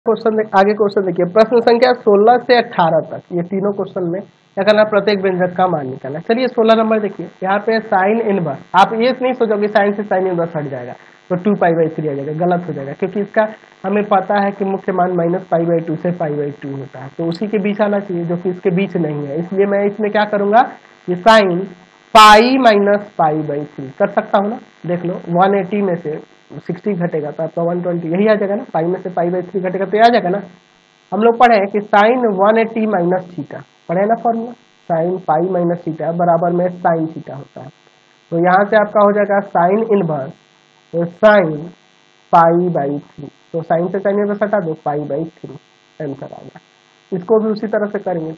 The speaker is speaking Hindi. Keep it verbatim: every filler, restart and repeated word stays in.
क्वेश्चन आगे क्वेश्चन देखिए, प्रश्न संख्या सोलह से अठारह तक ये तीनों क्वेश्चन में क्या करना, प्रत्येक व्यंजक का मान निकालना। चलिए सोलह नंबर देखिए, यहाँ पे साइन इनवर्स, आप ये नहीं सोचोगे साइन से साइन इनवर्स हट जाएगा तो टू पाई बाई थ्री आ जाएगा, गलत हो जाएगा, क्योंकि इसका हमें पता है कि मुख्य मान माइनस पाई बाई टू से पाई बाई टू होता है, तो उसी के बीच आना चाहिए जो कि इसके बीच नहीं है। इसलिए मैं इसमें क्या करूंगा, ये sine pi minus pi by three कर सकता हूँ ना, देख लो वन एटी में से सिक्सटी घटेगा तो आपका वन ट्वेंटी यही आ जाएगा ना, पाई में से पाई बाई थ्री घटेगा तो ये आ जाएगा ना। हम लोग पढ़े कि sine one eighty minus theta, पढ़े ना formula, sine pi minus theta बराबर में साइन थीटा होता है। तो यहाँ से आपका हो जाएगा साइन इनवर्स तो साइन पाई बाई थ्री, तो साइन से साइन इनवर्स हटा दो, पाई बाई थ्री आंसर आ गया। इसको भी उसी तरह से करेंगे।